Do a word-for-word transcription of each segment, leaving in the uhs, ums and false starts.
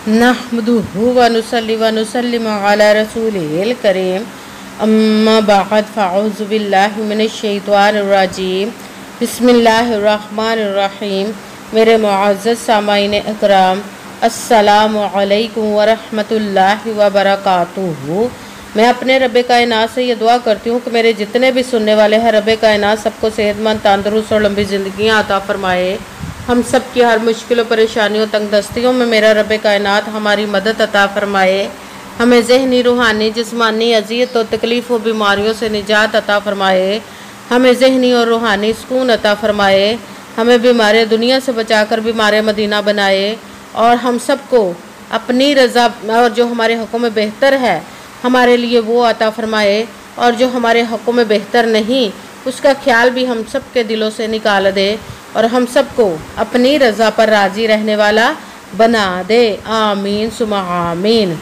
नहमदुहु व नुसल्ली व नुसल्लिमु अला रसूलिहिल करीम अम्मा बअद फ़अऊज़ु बिल्लाहि मिनश शैतानिर रजीम बिस्मिल्लाहिर रहमानिर रहीम। मेरे मुअज़्ज़ज़ सामाईन इकराम, अस्सलामु अलैकुम व रहमतुल्लाहि व बरकातुहू। मैं अपने रब्बे कायनात से ये दुआ करती हूँ कि मेरे जितने भी सुनने वाले हैं रब्बे कायनात सबको सेहतमंद, तंदुरुस्त और लंबी ज़िंदगियाँ अता फ़रमाए। हम सब की हर मुश्किलों, परेशानियों, तंगदस्तियों में मेरा रब्बे कायनात हमारी मदद अता फ़रमाए। हमें ज़हनी, रूहानी, जिस्मानी अज़ियत और तकलीफ़ व बीमारियों से निजात अता फ़रमाए। हमें ज़हनी और रूहानी सुकून अता फ़रमाए। हमें बीमार दुनिया से बचाकर बीमार मदीना बनाए और हम सबको अपनी रज़ा और जो हमारे हक़ों में बेहतर है हमारे लिए वो अता फ़रमाए, और जो हमारे हक़ों में बेहतर नहीं उसका ख्याल भी हम सब के दिलों से निकाल दे और हम सबको अपनी रज़ा पर राज़ी रहने वाला बना दे। आमीन सुमा आमीन।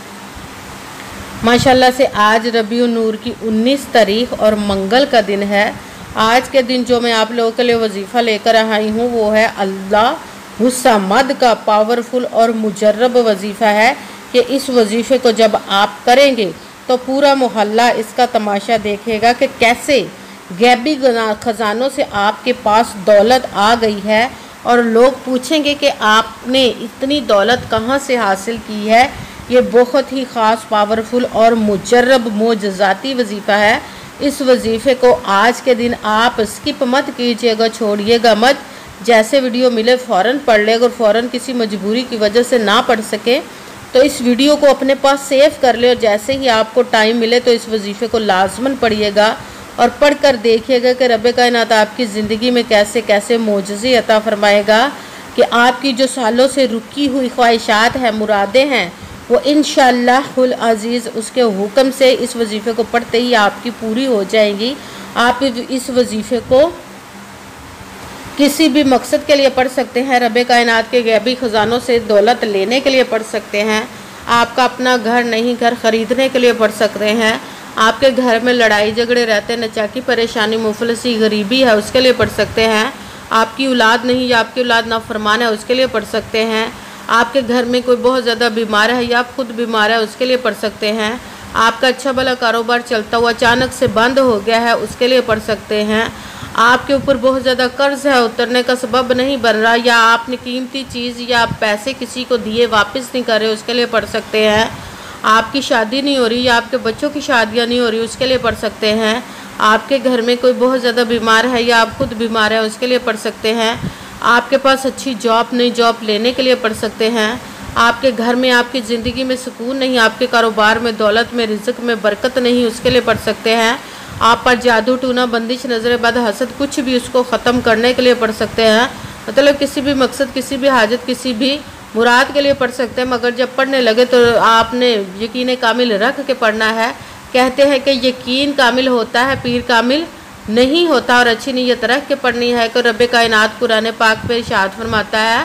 माशाल्लाह से आज रबीउन नूर की उन्नीस तारीख और मंगल का दिन है। आज के दिन जो मैं आप लोगों के लिए वजीफ़ा लेकर आई हूँ वो है अल्लाह हुस्समद का पावरफुल और मुजर्रब वजीफ़ा है कि इस वजीफ़े को जब आप करेंगे तो पूरा मोहल्ला इसका तमाशा देखेगा कि कैसे गैबी ख़जानों से आपके पास दौलत आ गई है, और लोग पूछेंगे कि आपने इतनी दौलत कहाँ से हासिल की है। ये बहुत ही ख़ास, पावरफुल और मुजर्रब मोजज़ाती वजीफ़ा है। इस वजीफ़े को आज के दिन आप स्किप मत कीजिएगा, छोड़िएगा मत। जैसे वीडियो मिले फ़ौरन पढ़ ले। अगर फ़ौरन किसी मजबूरी की वजह से ना पढ़ सके तो इस वीडियो को अपने पास सेव कर ले, और जैसे ही आपको टाइम मिले तो इस वजीफ़े को लाजमन पढ़िएगा और पढ़कर देखिएगा कि रब्बे कायनात आपकी ज़िंदगी में कैसे कैसे मोजज़े अता फ़रमाएगा कि आपकी जो सालों से रुकी हुई ख्वाहिशात हैं, मुरादें हैं, वो इंशाअल्लाहुल अज़ीज़ उसके हुक्म से इस वजीफ़े को पढ़ते ही आपकी पूरी हो जाएंगी। आप इस वजीफ़े को किसी भी मकसद के लिए पढ़ सकते हैं। रब्बे कायनात के गैबी ख़जानों से दौलत लेने के लिए पढ़ सकते हैं। आपका अपना घर नहीं, घर ख़रीदने के लिए पढ़ सकते हैं। आपके घर में लड़ाई झगड़े रहते, नचाकी, परेशानी, मुफलसी, गरीबी है, उसके लिए पढ़ सकते हैं। आपकी औलाद नहीं या आपकी औलाद नाफरमान है, उसके लिए पढ़ सकते हैं। आपके घर में कोई बहुत ज़्यादा बीमार है या आप खुद बीमार है, उसके लिए पढ़ सकते हैं। आपका अच्छा भला कारोबार चलता हुआ अचानक से बंद हो गया है, उसके लिए पढ़ सकते हैं। आपके ऊपर बहुत ज़्यादा कर्ज है, उतरने का सबब नहीं बन रहा, या आपने कीमती चीज़ या पैसे किसी को दिए वापस नहीं कर रहे, उसके लिए पढ़ सकते हैं। आपकी शादी नहीं हो रही या आपके बच्चों की शादियां नहीं हो रही, उसके लिए पढ़ सकते हैं। आपके घर में कोई बहुत ज़्यादा बीमार है या आप खुद बीमार है, उसके लिए पढ़ सकते हैं। आपके पास अच्छी जॉब नहीं, जॉब लेने के लिए पढ़ सकते हैं। आपके घर में, आपकी ज़िंदगी में सुकून नहीं, आपके कारोबार में, दौलत में, रिज़्क़ में बरकत नहीं, उसके लिए पढ़ सकते हैं। आप पर जादू, टूना, बंदिश, नज़र बद, हसद, कुछ भी उसको ख़त्म करने के लिए पढ़ सकते हैं। मतलब किसी भी मकसद, किसी भी हाजत, किसी भी मुराद के लिए पढ़ सकते हैं। मगर जब पढ़ने लगे तो आपने यकीन कामिल रख के पढ़ना है। कहते हैं कि यकीन कामिल होता है, पीर कामिल नहीं होता, और अच्छी नीयत रख के पढ़नी है। कि रब्बे कायनात कुरान पाक पे इरशाद फरमाता है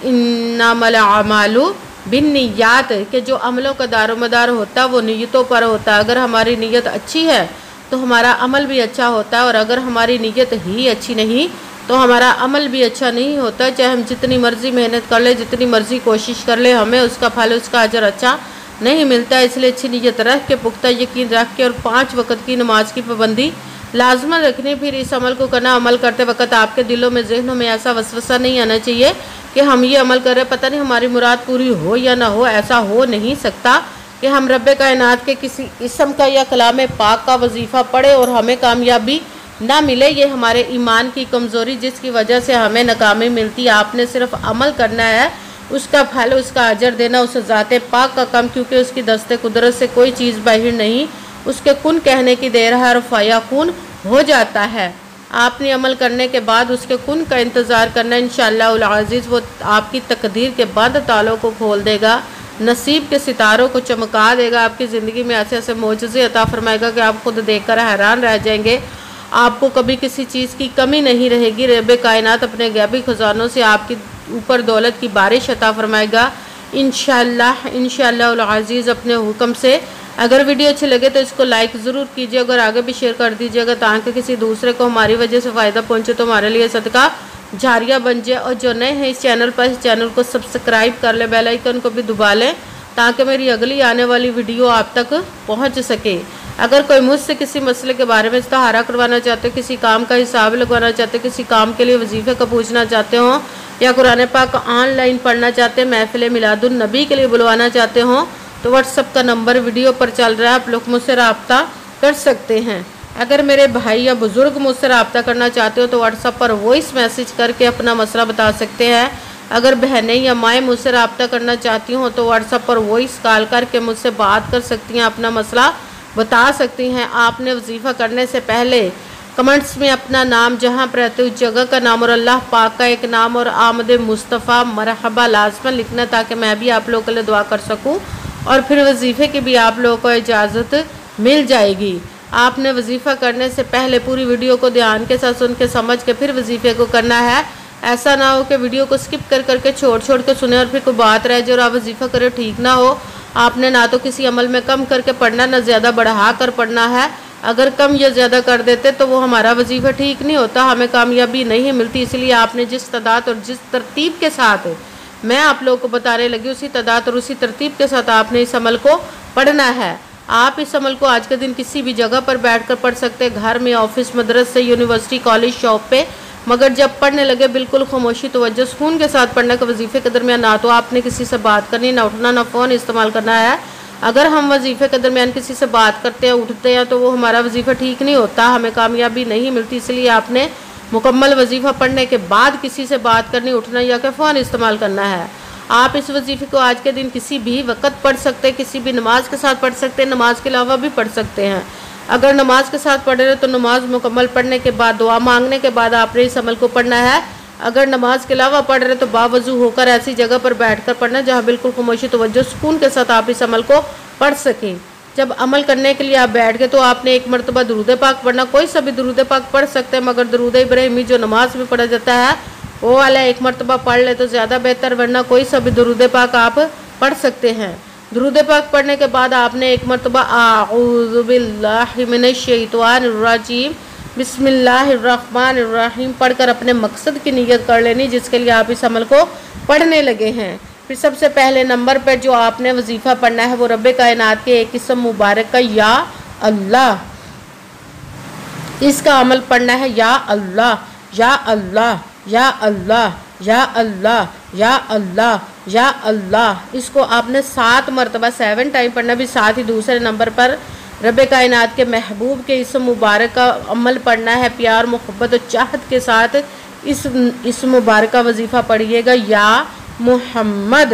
इन्नमल अमालु बिन्नियात, कि जो अमलों का दारोमदार होता है वो नीयतों पर होता है। अगर हमारी नीयत अच्छी है तो हमारा अमल भी अच्छा होता है, और अगर हमारी नीयत ही अच्छी नहीं तो हमारा अमल भी अच्छा नहीं होता। चाहे हम जितनी मर्ज़ी मेहनत कर ले, जितनी मर्ज़ी कोशिश कर ले, हमें उसका फल, उसका अजर अच्छा नहीं मिलता। इसलिए अच्छी नीयत रख के, पुख्ता यकीन रख के, और पाँच वक़्त की नमाज की पाबंदी लाजमन रखनी। फिर इस अमल को करना। अमल करते वक्त आपके दिलों में, जहनों में ऐसा वसवसा नहीं आना चाहिए कि हम ये अमल कर रहे, पता नहीं हमारी मुराद पूरी हो या ना हो। ऐसा हो नहीं सकता कि हम रब्बे कायनात के किसी इस्म का या कलाम पाक का वजीफ़ा पढ़े और हमें कामयाबी ना मिले। ये हमारे ईमान की कमज़ोरी, जिसकी वजह से हमें नाकामी मिलती है। आपने सिर्फ अमल करना है, उसका फल, उसका अजर देना उस ज़ाते पाक का काम, क्योंकि उसकी दस्ते कुदरत से कोई चीज़ बाहर नहीं, उसके कुन कहने की देर है और फयाकुन हो जाता है। आपने अमल करने के बाद उसके कुन का इंतज़ार करना। इंशाअल्लाहुल अज़ीज़ वो आपकी तकदीर के बंद तालों को खोल देगा, नसीब के सितारों को चमका देगा, आपकी ज़िंदगी में ऐसे ऐसे मोजज़े अता फरमाएगा कि आप खुद देखकर हैरान रह जाएंगे। आपको कभी किसी चीज़ की कमी नहीं रहेगी। रब्बे कायनात अपने गैबी ख़जानों से आपकी ऊपर दौलत की बारिश अता फरमाएगा इंशाअल्लाह इंशाअल्लाहुल अज़ीज़ अपने हुक्म से। अगर वीडियो अच्छी लगे तो इसको लाइक ज़रूर कीजिए, अगर आगे भी शेयर कर दीजिएगा ताकि किसी दूसरे को हमारी वजह से फ़ायदा पहुँचे तो हमारे लिए सदका जारिया बन जाए। और जो नए हैं इस चैनल पर, इस चैनल को सब्सक्राइब कर ले, बेल आइकन को भी दबा लें ताकि मेरी अगली आने वाली वीडियो आप तक पहुंच सके। अगर कोई मुझसे किसी मसले के बारे में इस्ताहारा करवाना चाहते हो, किसी काम का हिसाब लगवाना चाहते हो, किसी काम के लिए वजीफ़े का पूछना चाहते हो, या कुरान पाक ऑनलाइन पढ़ना चाहते हैं, महफिल मिलादुन नबी के लिए बुलवाना चाहते हो, तो व्हाट्सअप का नंबर वीडियो पर चल रहा है, आप लोग मुझसे रब्ता कर सकते हैं। अगर मेरे भाई या बुज़ुर्ग मुझसे रब्ता करना चाहते हो तो व्हाट्सअप पर वॉइस मैसेज करके अपना मसला बता सकते हैं। अगर बहनें या माएँ मुझसे रब्ता करना चाहती हों तो व्हाट्सअप पर वॉइस कॉल करके मुझसे बात कर सकती हैं, अपना मसला बता सकती हैं। आपने वजीफ़ा करने से पहले कमेंट्स में अपना नाम, जहाँ पर रहते उस जगह का नाम और अल्लाह पाक का एक नाम और आमद मुस्तफ़ा मरहबा लाजमन लिखना, ताकि मैं भी आप लोगों के लिए दुआ कर सकूँ और फिर वजीफ़े की भी आप लोगों को इजाज़त मिल जाएगी। आपने वजीफ़ा करने से पहले पूरी वीडियो को ध्यान के साथ सुन के समझ के फिर वजीफ़े को करना है। ऐसा ना हो कि वीडियो को स्किप कर करके छोड़ छोड़ के सुने और फिर कोई बात रह जाए और आप वजीफ़ा करें, ठीक ना हो। आपने ना तो किसी अमल में कम करके पढ़ना, ना ज़्यादा बढ़ा कर पढ़ना है। अगर कम या ज़्यादा कर देते तो वो हमारा वजीफ़ा ठीक नहीं होता, हमें कामयाबी नहीं मिलती। इसलिए आपने जिस तादाद और जिस तरतीब के साथ मैं आप लोगों को बताने लगी, उसी तादाद और उसी तरतीब के साथ आपने इस अमल को पढ़ना है। आप इस अमल को आज के दिन किसी भी जगह पर बैठकर पढ़ सकते हैं, घर में, ऑफिस, मदरसे, यूनिवर्सिटी, कॉलेज, शॉप पे। मगर जब पढ़ने लगे बिल्कुल खामोशी तवज्जो सुकून के साथ पढ़ने का। वजीफ़े के दरमियान ना तो आपने किसी से बात करनी, ना उठना, ना फ़ोन इस्तेमाल करना है। अगर हम वजीफ़े के दरमियान किसी से बात करते हैं, उठते हैं, तो वो हमारा वजीफ़ा ठीक नहीं होता, हमें कामयाबी नहीं मिलती। इसलिए आपने मुकम्मल वजीफ़ा पढ़ने के बाद किसी से बात करनी, उठना या कि फ़ोन इस्तेमाल करना है। आप इस वजीफ़े को आज के दिन किसी भी वक्त पढ़ सकते हैं, किसी भी नमाज के साथ पढ़ सकते हैं, नमाज के अलावा भी पढ़ सकते हैं। अगर नमाज के साथ पढ़ रहे तो नमाज मुकम्मल पढ़ने के बाद, दुआ मांगने के बाद आपने इस अमल को पढ़ना है। अगर नमाज के अलावा पढ़ रहे तो बावजू होकर ऐसी जगह पर बैठकर पढ़ना जहाँ बिल्कुल खामोशी तवज्जो सुकून के साथ आप इस अमल को पढ़ सकें। जब अमल करने के लिए आप बैठ गए तो आपने एक मरतबा दुरूद पाक पढ़ना। कोई सा भी दुरूद पाक पढ़ सकते हैं, मगर दुरूद इब्राहिमी जो नमाज में पढ़ा जाता है वो वाला एक मरतबा पढ़ ले तो ज़्यादा बेहतर, वरना कोई सा भी दुरूद पाक आप पढ़ सकते हैं। दुरूद पाक पढ़ने के बाद आपने एक मरतबा आऊज़ु बिल्लाहि मिनश शैतानिर रजीम बिस्मिल्लाहिर रहमानिर रहीम पढ़कर अपने मकसद की नियत कर लेनी, जिसके लिए आप इस अमल को पढ़ने लगे हैं। फिर सबसे पहले नंबर पर जो आपने वजीफ़ा पढ़ना है वो रब्बे कायनात के एक इस्म मुबारक का या अल्लाह, इसका अमल पढ़ना है। या अल्लाह, या अल्लाह, या अल्लाह, या अल्लाह, या अल्लाह, या अल्लाह। इसको आपने सात मरतबा सेवन टाइम पढ़ना। भी साथ ही दूसरे नंबर पर रब्बे कायनात के महबूब के इस मुबारक का अमल पढ़ना है। प्यार, मोहब्बत और चाहत के साथ इस इस मुबारक का वजीफ़ा पढ़िएगा। या मुहम्मद,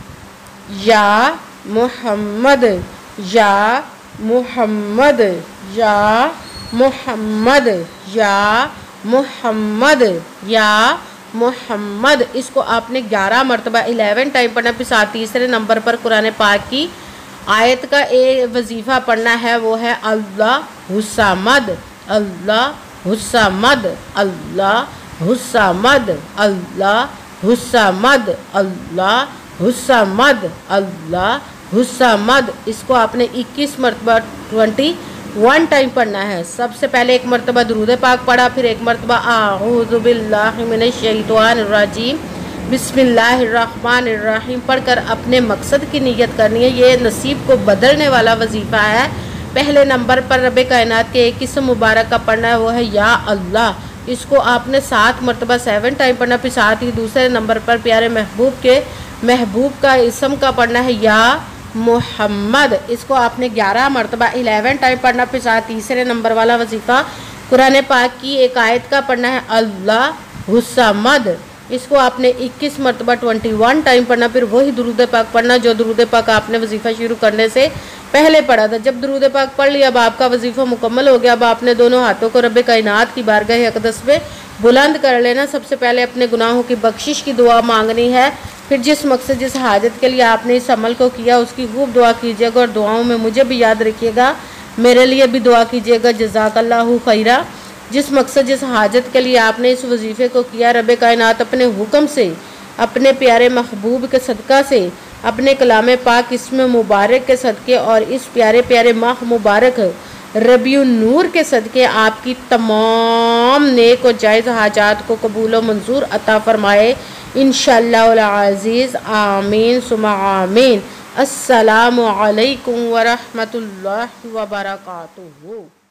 या मुहम्मद, या मुहम्मद, या मुहम्मद, या मुहम्मद, या मुहम्मद। इसको आपने ग्यारह मरतबा इलेवन टाइम पढ़ना। फिर साथ तीसरे नंबर पर कुरान पाक की आयत का एक वजीफ़ा पढ़ना है, वो है अल्लाह हुस्समद, अल्लाह हुस्समद, अल्लाह हुस्समद, अल्लाह हुस्समद, अल्लाह हुस्समद, अल्लाह हुस्समद। इसको आपने इक्कीस मरतबा ट्वेंटी वन टाइम पढ़ना है। सबसे पहले एक मरतबा दुरूद पाक पढ़ा, फिर एक मरतबा आऊज़ु बिल्लाहि मिनश शैतानिर रजीम बिस्मिल्लाहिर रहमानिर रहीम पढ़कर अपने मकसद की नियत करनी है। ये नसीब को बदलने वाला वजीफ़ा है। पहले नंबर पर रब्बे कायनात के एक किस्म मुबारक का पढ़ना है, वो है या अल्लाह। इसको आपने सात मरतबा सेवन टाइम पढ़ना। फिर साथ ही दूसरे नंबर पर प्यारे महबूब के महबूब का इसम का पढ़ना है या मोहम्मद। इसको आपने ग्यारह मरतबा इलेवन टाइम पढ़ना। फिर साथ तीसरे नंबर वाला वजीफ़ा कुरान पाक की एक आयत का पढ़ना है अल्लाह हुस्समद। इसको आपने इक्कीस मरतबा ट्वेंटी वन टाइम पढ़ना। फिर वही दुरूद पाक पढ़ना जो दुरूद पाक आपने वजीफ़ा शुरू करने से पहले पढ़ा था। जब दुरूद पाक पढ़ लिया, अब आपका वजीफ़ा मुकम्मल हो गया। अब आपने दोनों हाथों को रब्बे कायनात की बारगाह अक़दस में बुलंद कर लेना। सबसे पहले अपने गुनाहों की बख्शिश की दुआ मांगनी है। फिर जिस मकसद जिस हाजत के लिए आपने इस अमल को किया उसकी खूब दुआ कीजिएगा और दुआओं में मुझे भी याद रखिएगा, मेरे लिए भी दुआ कीजिएगा। जज़ाकल्लाहु खैरा। जिस मकसद जिस हाजत के लिए आपने इस वजीफ़े को किया, रब्बे कायनात अपने हुक्म से, अपने प्यारे महबूब के सदका से, अपने कलाम पाक इसमें मुबारक के सदक़े और इस प्यारे प्यारे माह मुबारक रबीउन नूर के सदके आपकी तमाम नेक और जायज़ हाजात को कबूल व मंजूर अता फरमाए इंशाअल्लाह अज़ीज़। आमीन सुमा आमीन। अस्सलामु अलैकुम व रहमतुल्लाहि व बरकातुहू।